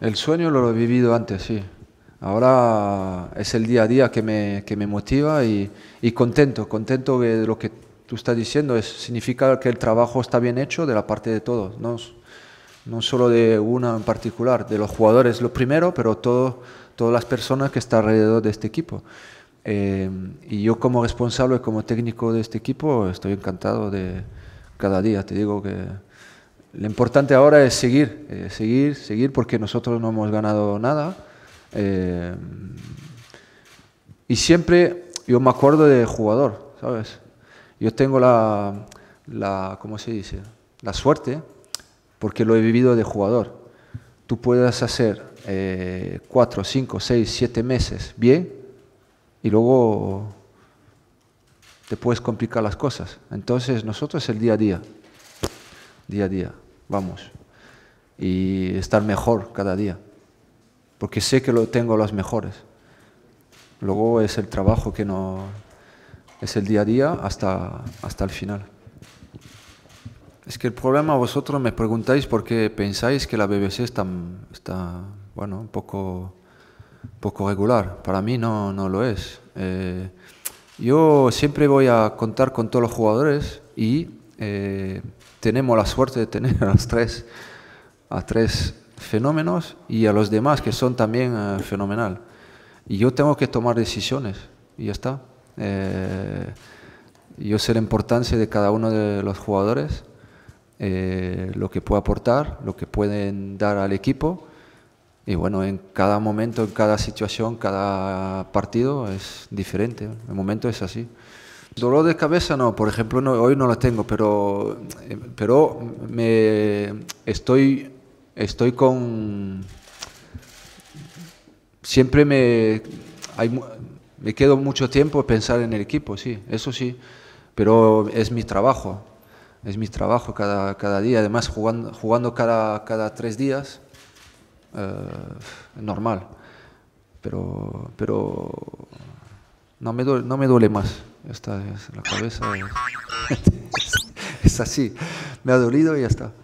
El sueño lo he vivido antes, sí. Ahora es el día a día que me motiva y contento de lo que tú estás diciendo. Significa que el trabajo está bien hecho de la parte de todos, no solo de una en particular, de los jugadores lo primero, pero todas las personas que están alrededor de este equipo. Y yo como responsable, como técnico de este equipo, estoy encantado de cada día. Te digo que lo importante ahora es seguir, porque nosotros no hemos ganado nada. Y siempre yo me acuerdo de jugador, ¿sabes? Yo tengo ¿cómo se dice? La suerte, porque lo he vivido de jugador. Tú puedes hacer 4, 5, 6, 7 meses bien y luego te puedes complicar las cosas. Entonces nosotros el día a día, vamos, y estar mejor cada día, porque sé que lo tengo los mejores. Luego es el trabajo que no es el día a día hasta el final. Es que el problema, vosotros me preguntáis por qué pensáis que la BBC está bueno, un poco regular. Para mí no lo es. Yo siempre voy a contar con todos los jugadores y tenemos la suerte de tener a tres fenómenos y a los demás que son también fenomenal. Y yo tengo que tomar decisiones y ya está. Yo sé la importancia de cada uno de los jugadores, lo que puede aportar, lo que pueden dar al equipo. Y bueno, en cada momento, en cada situación, cada partido es diferente. El momento es así. Dolor de cabeza no, por ejemplo, hoy no lo tengo, pero estoy con... Siempre me quedo mucho tiempo a pensar en el equipo, sí, eso sí, pero es mi trabajo cada día, además jugando cada 3 días, normal, pero no me duele más, la cabeza es así, me ha dolido y ya está.